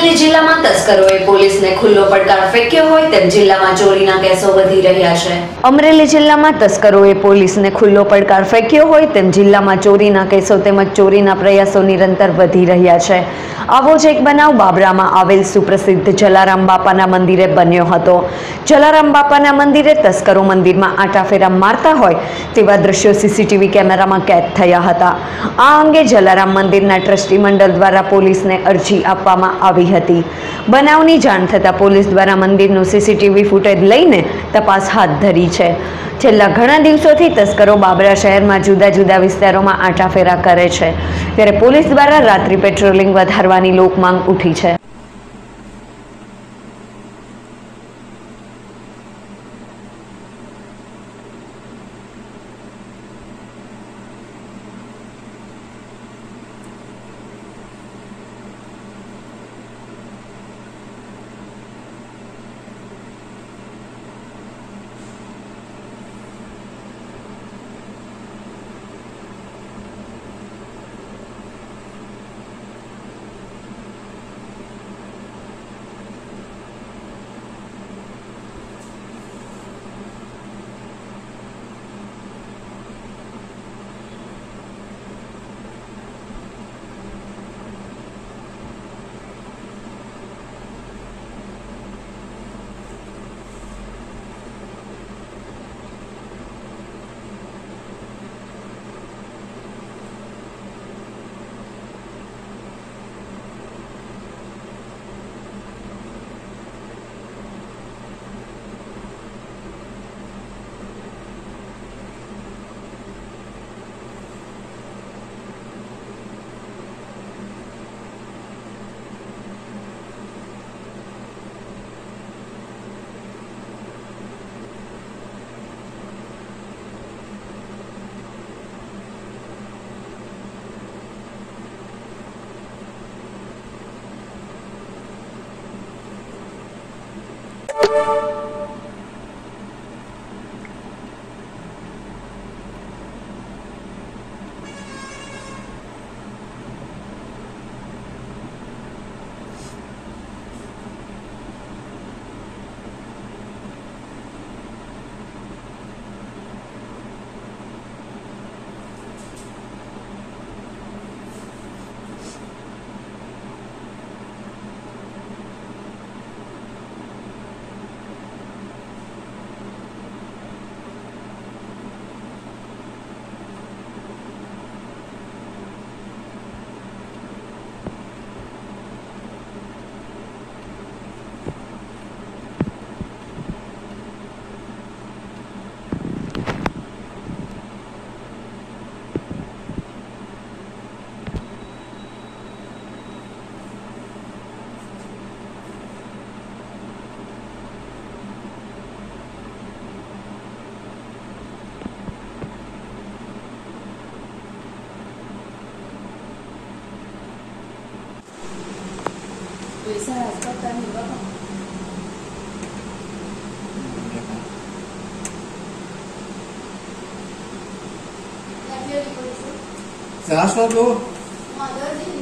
અમરેલી જિલ્લામાં તસ્કરોએ પોલીસને ખુલ્લો પડકાર ફેંક્યો હોય તેમ જિલ્લામાં ચોરીના કેસો વધી રહ્યા છે। અમરેલી જિલ્લામાં તસ્કરોએ પોલીસને ખુલ્લો પડકાર ફેંક્યો હોય તેમ જિલ્લામાં ચોરીના કેસો તેમજ ચોરીના પ્રયાસો નિરંતર વધી રહ્યા છે। આવો જ એક બનાવ બાબરામાં આવેલ સુપ્રસિદ્ધ જલારામ બાપાના મંદિરે બન્યો હતો। જલારામ બાપાના મંદિરે તસ્કરો મંદિરમાં આંટાફેરા મારતા હોય તેવા દ્રશ્યો સીસીટીવી કેમેરામાં કેદ થયા હતા। આ અંગે જલારામ મંદિરના ટ્રસ્ટી મંડળ દ્વારા પોલીસને અરજી આપવામાં આવી હતી। બનાવની જાણ થતાં પોલીસ દ્વારા મંદિરનું સીસીટીવી ફૂટેજ લઈને તપાસ હાથ ધરી છે। છેલ્લા ઘણા દિવસોથી તસ્કરો બાબરા શહેરમાં જુદા જુદા વિસ્તારોમાં આંટાફેરા કરે છે, ત્યારે પોલીસ દ્વારા રાત્રિ પેટ્રોલિંગ વધારવાની લોકમાંગ ઉઠી છે। Será só do